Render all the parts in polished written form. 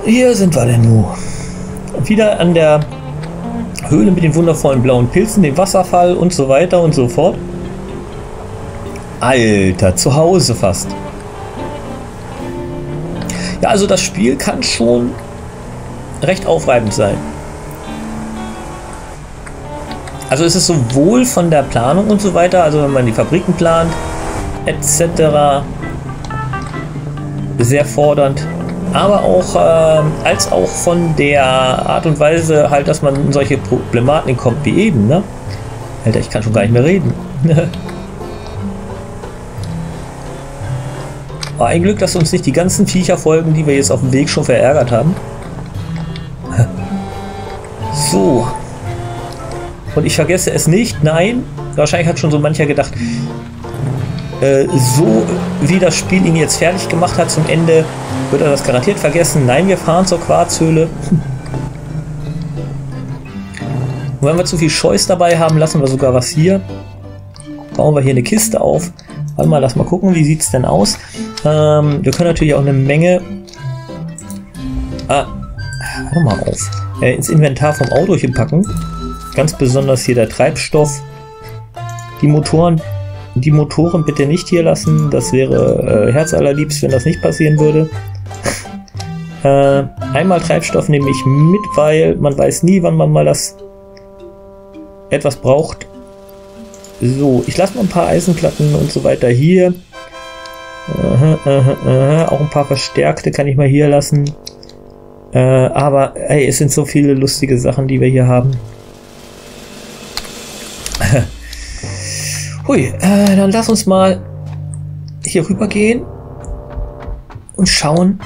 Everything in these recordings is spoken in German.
Hier sind wir denn nun. Wieder an der Höhle mit den wundervollen blauen Pilzen, dem Wasserfall und so weiter und so fort. Alter, zu Hause fast. Ja, also das Spiel kann schon recht aufreibend sein. Also es ist sowohl von der Planung und so weiter, also wenn man die Fabriken plant, etc. sehr fordernd, aber auch als auch von der Art und Weise halt, dass man in solche Problematiken kommt wie eben, ne? Alter, ich kann schon gar nicht mehr reden. Aber ein Glück, dass uns nicht die ganzen Viecher folgen, die wir jetzt auf dem Weg schon verärgert haben. So. Und ich vergesse es nicht, nein, wahrscheinlich hat schon so mancher gedacht, so wie das Spiel ihn jetzt fertig gemacht hat zum Ende, wird er das garantiert vergessen. Nein, wir fahren zur Quarzhöhle. Und wenn wir zu viel Scheuß dabei haben, lassen wir sogar was hier. Bauen wir hier eine Kiste auf. Warte mal, lass mal gucken, wie sieht es denn aus. Wir können natürlich auch eine Menge... warte mal auf. Ins Inventar vom Auto hier packen. Ganz besonders hier der Treibstoff. Die Motoren bitte nicht hier lassen. Das wäre herzallerliebst, wenn das nicht passieren würde. Einmal Treibstoff nehme ich mit, weil man weiß nie, wann man mal das etwas braucht. So, ich lasse mal ein paar Eisenplatten und so weiter hier. Auch ein paar verstärkte kann ich mal hier lassen. Aber ey, es sind so viele lustige Sachen, die wir hier haben. Hui, dann lass uns mal hier rüber gehen und schauen.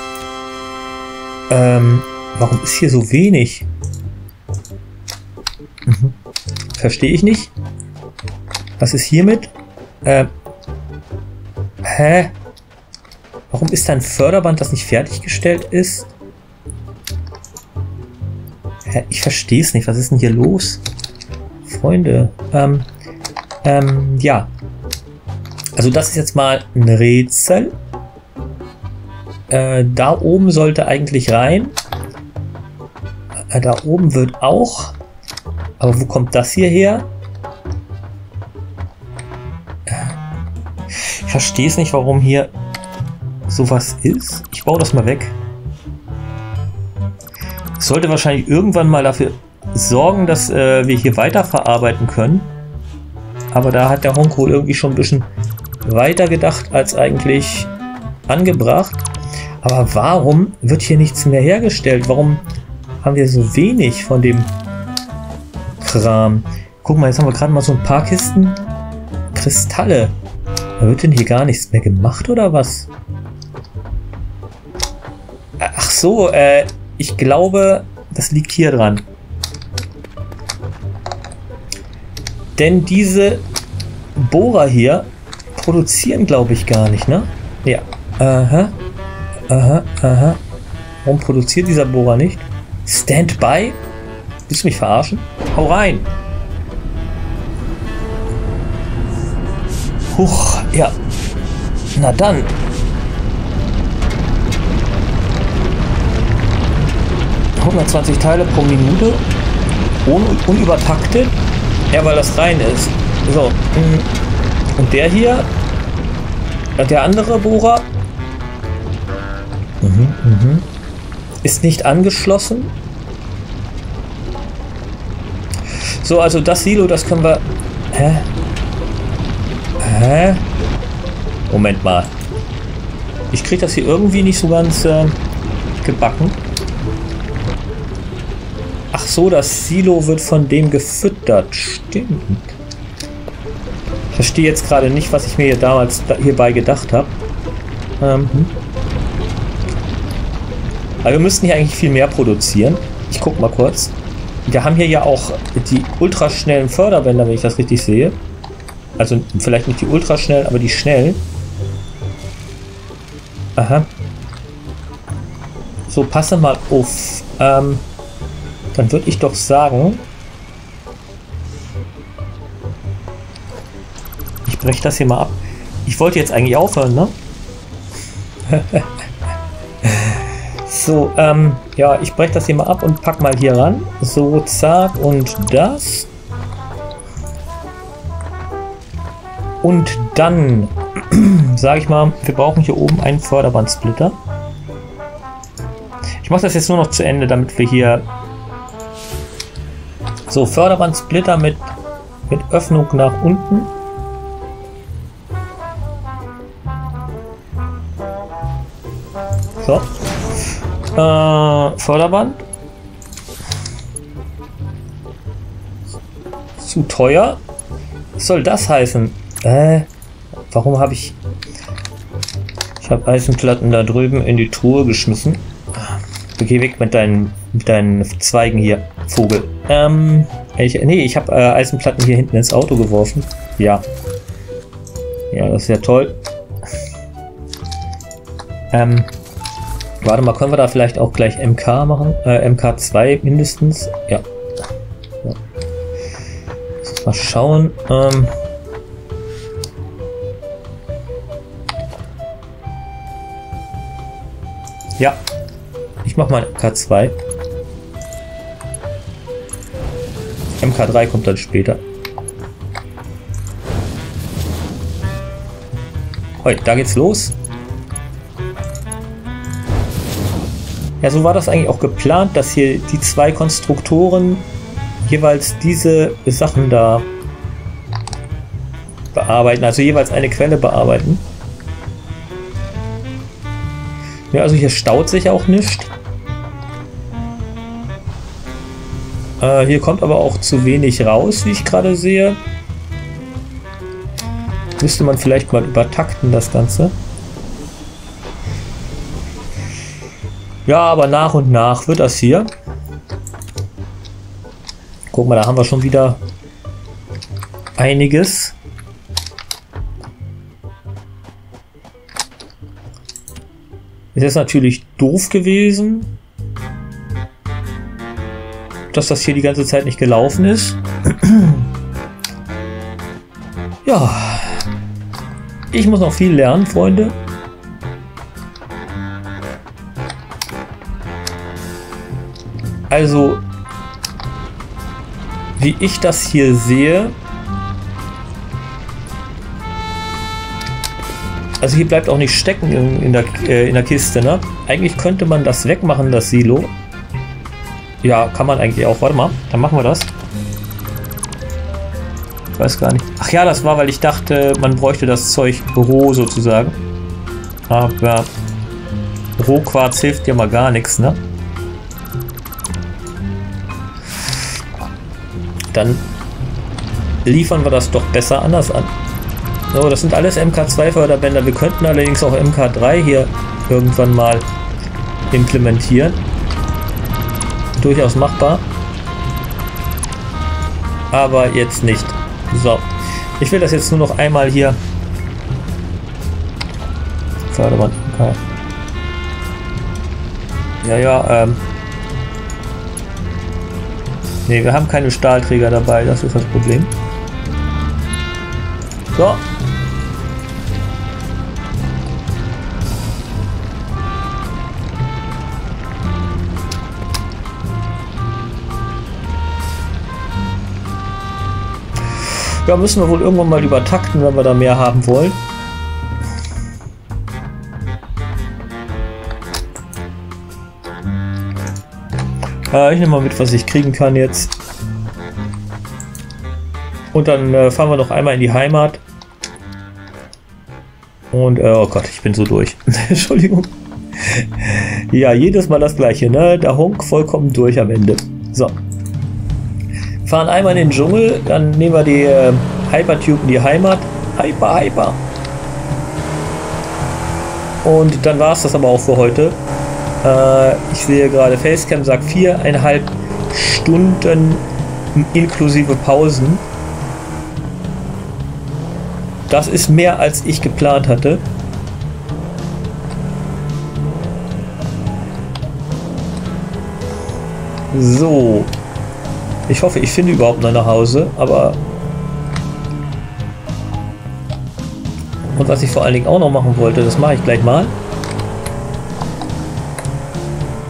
Warum ist hier so wenig? Verstehe ich nicht. Was ist hiermit? Hä? Warum ist da ein Förderband, das nicht fertiggestellt ist? Hä? Ich verstehe es nicht. Was ist denn hier los? Freunde, ja. Also das ist jetzt mal ein Rätsel. Da oben sollte eigentlich rein. Da oben wird auch. Aber wo kommt das hier her? Ich verstehe es nicht, warum hier sowas ist. Ich baue das mal weg. Ich sollte wahrscheinlich irgendwann mal dafür sorgen, dass wir hier weiterverarbeiten können. Aber da hat der Honk wohl irgendwie schon ein bisschen weiter gedacht als eigentlich angebracht. Aber warum wird hier nichts mehr hergestellt? Warum haben wir so wenig von dem Kram? Guck mal, jetzt haben wir gerade mal so ein paar Kisten Kristalle. Da wird denn hier gar nichts mehr gemacht oder was? Ach so, ich glaube, das liegt hier dran. Denn diese Bohrer hier produzieren, glaube ich, gar nicht, ne? Ja. Aha. Aha, aha. Warum produziert dieser Bohrer nicht? Standby? Willst du mich verarschen? Hau rein! Huch, ja. Na dann. ...120 Teile pro Minute. Unübertaktet. Ja, weil das rein ist. So. Und der hier, der andere Bohrer, ist nicht angeschlossen. So, also das Silo, das können wir... Hä? Moment mal. Ich kriege das hier irgendwie nicht so ganz gebacken. Ach so, das Silo wird von dem gefüttert. Stimmt. Ich verstehe jetzt gerade nicht, was ich mir hier damals hierbei gedacht habe. Aber wir müssten hier eigentlich viel mehr produzieren. Ich gucke mal kurz. Wir haben hier ja auch die ultraschnellen Förderbänder, wenn ich das richtig sehe. Also vielleicht nicht die ultraschnellen, aber die schnellen. Aha. So, passe mal auf. Dann würde ich doch sagen, ich breche das hier mal ab. Ich wollte jetzt eigentlich aufhören, ne? So, ja, ich breche das hier mal ab und pack mal hier ran. So, zack, und das. Und dann, sage ich mal, wir brauchen hier oben einen Förderbandsplitter. Ich mache das jetzt nur noch zu Ende, damit wir hier... So, Förderbandsplitter mit Öffnung nach unten. So. Förderband. Zu teuer. Was soll das heißen? Warum habe ich... Ich habe Eisenplatten da drüben in die Truhe geschmissen. Geh weg mit deinen Zweigen hier, Vogel. Ich habe Eisenplatten hier hinten ins Auto geworfen. Ja. Ja, das ist ja toll. Warte mal, können wir da vielleicht auch gleich MK machen? MK2 mindestens. Ja. Ja. Mal schauen. Ja. Ich mach mal MK2. MK3 kommt dann später. Heute, da geht's los. Ja, so war das eigentlich auch geplant, dass hier die zwei Konstruktoren jeweils diese Sachen da bearbeiten, also jeweils eine Quelle bearbeiten. Ja, also hier staut sich auch nicht. Hier kommt aber auch zu wenig raus, wie ich gerade sehe. Müsste man vielleicht mal übertakten, das Ganze. Ja, aber nach und nach wird das hier. Guck mal, da haben wir schon wieder einiges. Ist jetzt natürlich doof gewesen, dass das hier die ganze Zeit nicht gelaufen ist. Ja, ich muss noch viel lernen, Freunde. Also, wie ich das hier sehe, also hier bleibt auch nicht stecken in der Kiste, ne? Eigentlich könnte man das wegmachen, das Silo. Ja, kann man eigentlich auch. Warte mal, dann machen wir das. Ich weiß gar nicht. Ach ja, das war, weil ich dachte, man bräuchte das Zeug roh sozusagen. Aber Rohquarz hilft ja mal gar nichts, ne? Dann liefern wir das doch besser anders an. So, das sind alles MK2 Förderbänder. Wir könnten allerdings auch MK3 hier irgendwann mal implementieren. Durchaus machbar. Aber jetzt nicht. So. Ich will das jetzt nur noch einmal hier. Förderband MK. Ja, ne, wir haben keine Stahlträger dabei, das ist das Problem. So. Ja, müssen wir wohl irgendwann mal übertakten, wenn wir da mehr haben wollen. Ich nehme mal mit, was ich kriegen kann jetzt. Und dann fahren wir noch einmal in die Heimat. Und, oh Gott, ich bin so durch. Entschuldigung. Ja, jedes Mal das gleiche, ne? Der Honk vollkommen durch am Ende. So. Fahren einmal in den Dschungel, dann nehmen wir die Hypertube in die Heimat. Hyper. Und dann war es das aber auch für heute. Ich sehe gerade, Facecam sagt 4,5 Stunden inklusive Pausen. Das ist mehr, als ich geplant hatte. So. Ich hoffe, ich finde überhaupt noch nach Hause, aber... Und was ich vor allen Dingen auch noch machen wollte, das mache ich gleich mal.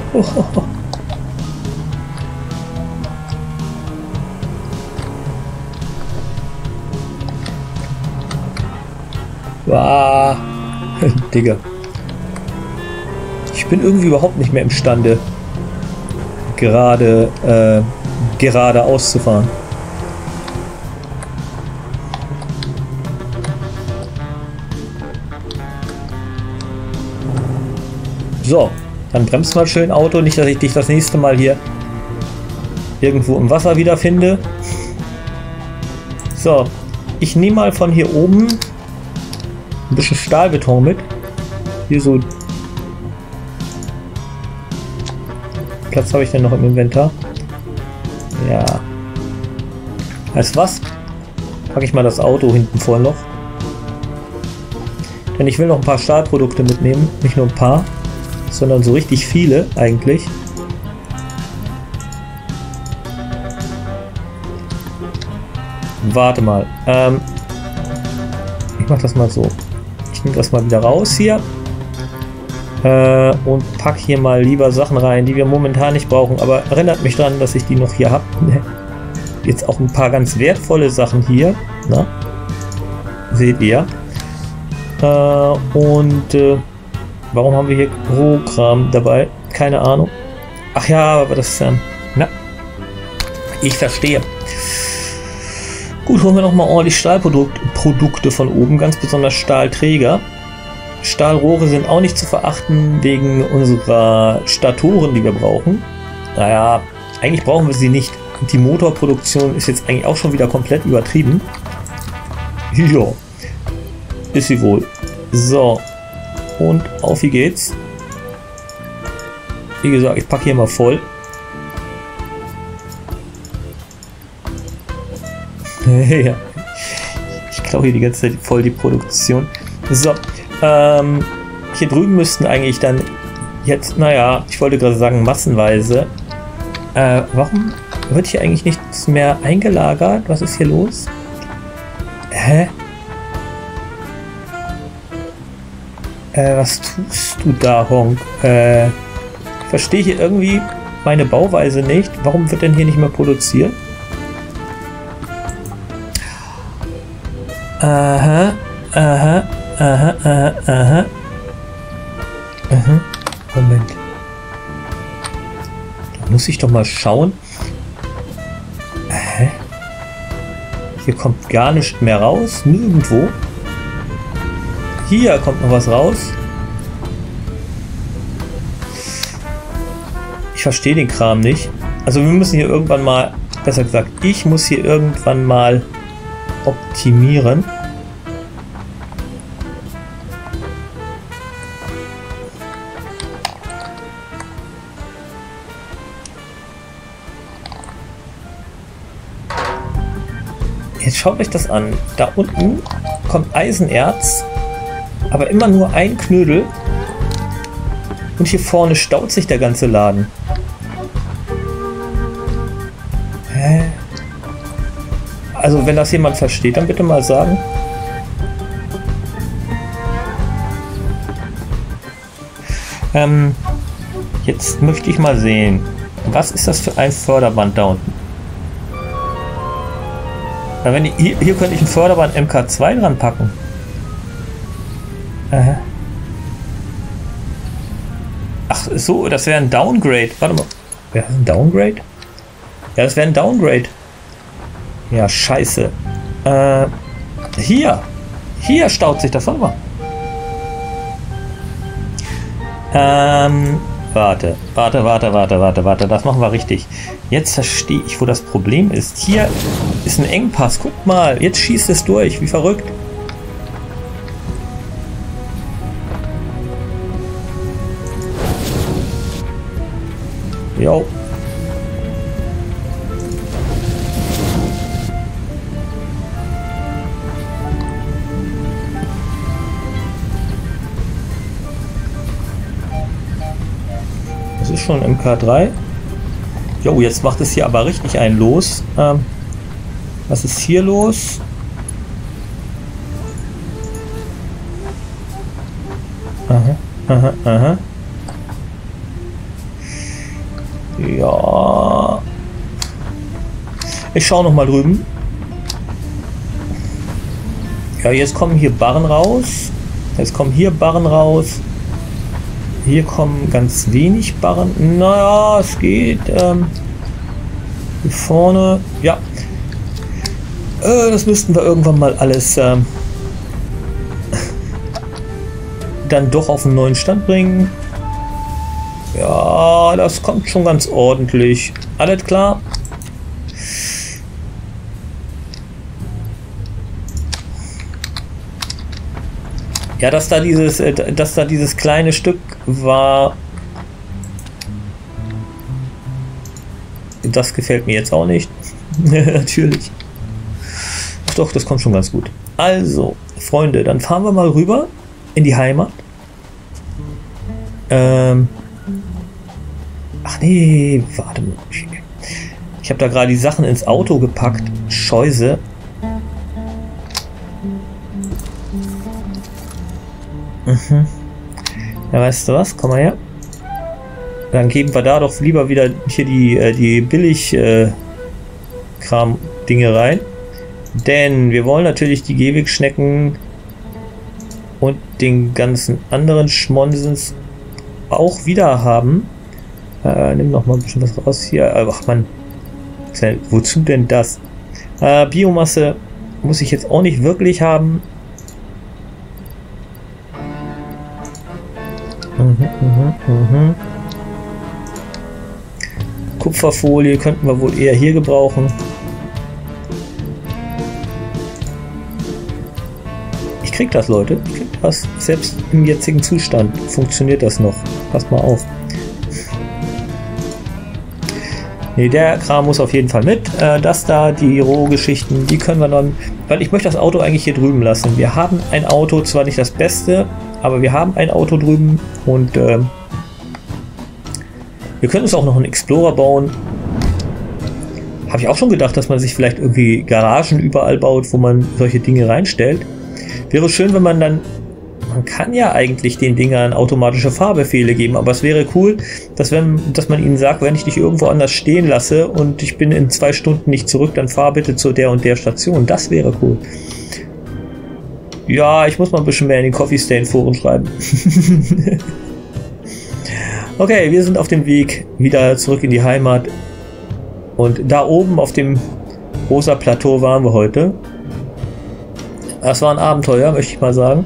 Ah, Digga. Ich bin irgendwie überhaupt nicht mehr imstande, geradeaus zu fahren. So, dann bremst mal schön Auto, nicht, dass ich dich das nächste Mal hier irgendwo im Wasser wiederfinde. So, ich nehme mal von hier oben ein bisschen Stahlbeton mit. Hier so. Platz habe ich denn noch im Inventar? Ja. Weißt du was? Packe ich mal das Auto hinten vorne noch. Denn ich will noch ein paar Stahlprodukte mitnehmen. Nicht nur ein paar, sondern so richtig viele eigentlich. Warte mal. Ich mache das mal so. Ich nehme das mal wieder raus hier. Und pack hier mal lieber Sachen rein, die wir momentan nicht brauchen. Aber erinnert mich dran, dass ich die noch hier habe. Jetzt auch ein paar ganz wertvolle Sachen hier. Na? Seht ihr. Warum haben wir hier Rohkram dabei? Keine Ahnung. Ach ja, aber das ist na, ich verstehe. Gut, holen wir noch mal ordentlich Stahlprodukte von oben, ganz besonders Stahlträger. Stahlrohre sind auch nicht zu verachten wegen unserer Statoren, die wir brauchen. Naja, eigentlich brauchen wir sie nicht. Die Motorproduktion ist jetzt eigentlich auch schon wieder komplett übertrieben. Ja, ist sie wohl. So, und auf wie geht's. Wie gesagt, ich packe hier mal voll. Ja, ich glaube hier die ganze Zeit voll die Produktion. So, hier drüben müssten eigentlich dann jetzt, naja, ich wollte gerade sagen massenweise. Warum wird hier eigentlich nichts mehr eingelagert? Was ist hier los? Hä? Was tust du da, Honk? Ich verstehe hier irgendwie meine Bauweise nicht. Warum wird denn hier nicht mehr produziert? Aha. Moment. Da muss ich doch mal schauen. Hier kommt gar nichts mehr raus. Nirgendwo. Hier kommt noch was raus. Ich verstehe den Kram nicht. Also wir müssen hier irgendwann mal, besser gesagt, ich muss hier irgendwann mal optimieren. Jetzt schaut euch das an. Da unten kommt Eisenerz, aber immer nur ein Knödel. Und hier vorne staut sich der ganze Laden. Hä? Also wenn das jemand versteht, dann bitte mal sagen. Jetzt möchte ich mal sehen. Was ist das für ein Förderband da unten? Na, wenn hier könnte ich ein Förderband MK2 dran packen. Ach so, das wäre ein Downgrade. Warte mal. Wäre das ein Downgrade? Ja, das wäre ein Downgrade. Ja, scheiße. Hier. Hier staut sich das. Warte mal. Warte. Das machen wir richtig. Jetzt verstehe ich, wo das Problem ist. Hier ist ein Engpass. Guck mal, jetzt schießt es durch. Wie verrückt. Jo. Das ist schon MK3. Jo, jetzt macht es hier aber richtig einen los. Was ist hier los? Aha. Ja. Ich schaue noch mal drüben. Ja, jetzt kommen hier Barren raus. Jetzt kommen hier Barren raus. Hier kommen ganz wenig Barren. Naja, es geht. Hier vorne. Ja. Das müssten wir irgendwann mal alles dann doch auf einen neuen Stand bringen. Ja, das kommt schon ganz ordentlich. Alles klar. Ja, dass da dieses kleine Stück war, das gefällt mir jetzt auch nicht. Natürlich. Doch, das kommt schon ganz gut. Also, Freunde, dann fahren wir mal rüber in die Heimat. Ach nee, warte mal. Ich habe da gerade die Sachen ins Auto gepackt. Scheuse. Ja, weißt du was? Komm mal her. Dann geben wir da doch lieber wieder hier die billig Kram-Dinge rein. Denn wir wollen natürlich die Gehwegschnecken und den ganzen anderen Schmonsens auch wieder haben. Nimm noch mal ein bisschen was raus hier. Ach man, wozu denn das? Biomasse muss ich jetzt auch nicht wirklich haben. Kupferfolie könnten wir wohl eher hier gebrauchen. Ich krieg das, Leute. Ich krieg das. Selbst im jetzigen Zustand funktioniert das noch. Passt mal auf. Ne, der Kram muss auf jeden Fall mit. Das da, die Rohgeschichten, die können wir dann... Weil ich möchte das Auto eigentlich hier drüben lassen. Wir haben ein Auto, zwar nicht das Beste, aber wir haben ein Auto drüben und wir können uns auch noch einen Explorer bauen. Habe ich auch schon gedacht, dass man sich vielleicht irgendwie Garagen überall baut, wo man solche Dinge reinstellt. Wäre schön, wenn man dann... Man kann ja eigentlich den Dingern automatische Fahrbefehle geben, aber es wäre cool, dass man ihnen sagt, wenn ich dich irgendwo anders stehen lasse und ich bin in 2 Stunden nicht zurück, dann fahr bitte zu der und der Station. Das wäre cool. Ja, ich muss mal ein bisschen mehr in den Coffee Stain Foren schreiben. Okay, wir sind auf dem Weg wieder zurück in die Heimat. Und da oben auf dem rosa Plateau waren wir heute. Das war ein Abenteuer, möchte ich mal sagen.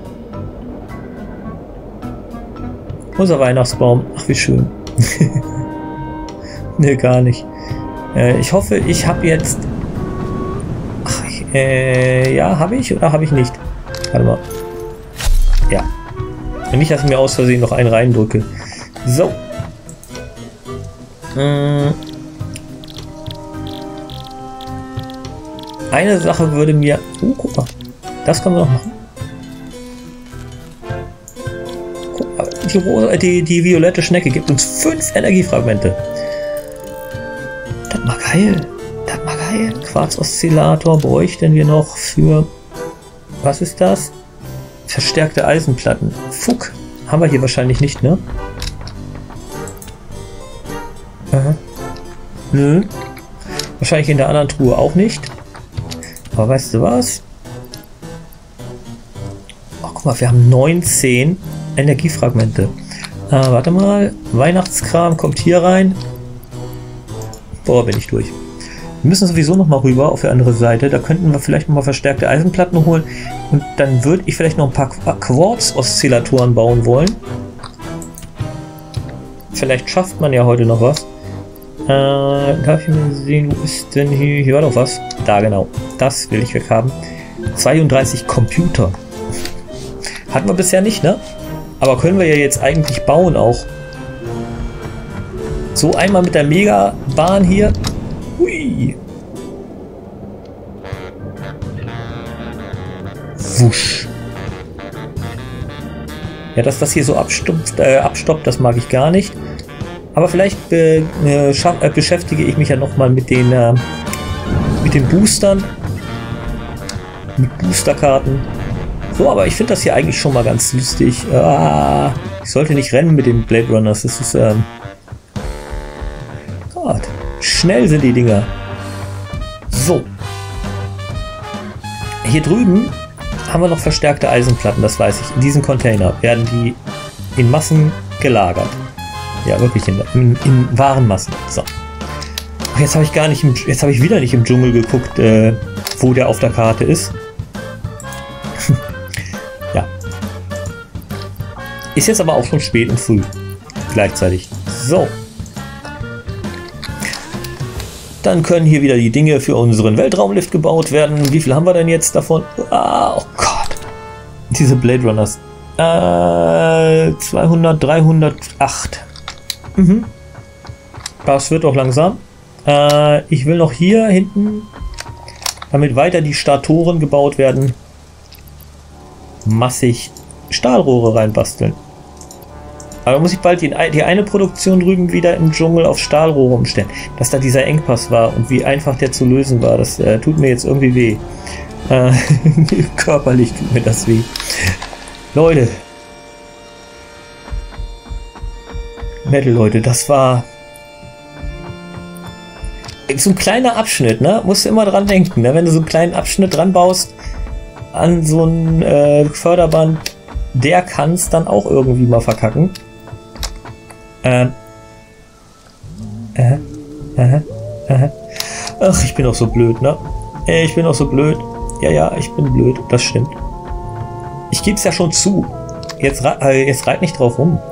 Unser Weihnachtsbaum. Ach, wie schön. Ne, gar nicht. Ich hoffe, ich habe jetzt... Ach, ja, habe ich oder habe ich nicht? Warte mal. Ja. Und nicht, dass ich mir aus Versehen noch einen reindrücke. So. Eine Sache würde mir... guck mal. Das können wir noch machen. Guck mal, die violette Schnecke gibt uns 5 Energiefragmente. Das mal geil. Das mal geil. Quarz-Oszillator bräuchten wir noch für... Was ist das? Verstärkte Eisenplatten. Fuck. Haben wir hier wahrscheinlich nicht, ne? Aha. Nö. Wahrscheinlich in der anderen Truhe auch nicht. Aber weißt du was? Oh, guck mal, wir haben 19 Energiefragmente. Warte mal. Weihnachtskram kommt hier rein. Boah, bin ich durch. Wir müssen sowieso noch mal rüber auf die andere Seite. Da könnten wir vielleicht noch mal verstärkte Eisenplatten holen. Und dann würde ich vielleicht noch ein paar Quarz-Oszillatoren bauen wollen. Vielleicht schafft man ja heute noch was. Darf ich mal sehen, wo ist denn hier? Hier war doch was. Da genau. Das will ich weghaben. 32 Computer. Hatten wir bisher nicht, ne? Aber können wir ja jetzt eigentlich bauen auch. So einmal mit der Megabahn hier. Hui. Wusch. Ja, dass das hier so abstoppt, das mag ich gar nicht. Aber vielleicht beschäftige ich mich ja noch mal mit den Boostern. Mit Boosterkarten. So, aber ich finde das hier eigentlich schon mal ganz lustig. Ich sollte nicht rennen mit den Blade Runners. Das ist Gott. Schnell sind die Dinger. So. Hier drüben haben wir noch verstärkte Eisenplatten, das weiß ich. In diesem Container werden die in Massen gelagert. Ja, wirklich in wahren Massen. So. Ach, jetzt habe ich wieder nicht im Dschungel geguckt, wo der auf der Karte ist. Ja. Ist jetzt aber auch schon spät und früh. Gleichzeitig. So. Dann können hier wieder die Dinge für unseren Weltraumlift gebaut werden. Wie viel haben wir denn jetzt davon? Ah, oh Gott. Diese Blade Runners. 200, 308. Mhm. Das wird doch langsam. Ich will noch hier hinten, damit weiter die Statoren gebaut werden, massig Stahlrohre reinbasteln. Aber muss ich bald die eine Produktion drüben wieder im Dschungel auf Stahlrohre umstellen. Dass da dieser Engpass war und wie einfach der zu lösen war, das tut mir jetzt irgendwie weh. Körperlich tut mir das weh. Leute. Leute, das war so ein kleiner Abschnitt, ne? Musst du immer dran denken, ne? Wenn du so einen kleinen Abschnitt dran baust an so ein Förderband, der kann es dann auch irgendwie mal verkacken. Ach, ich bin auch so blöd, ne? Ich bin auch so blöd. Ja, ich bin blöd, das stimmt. Ich gebe es ja schon zu. Jetzt reit nicht drauf rum.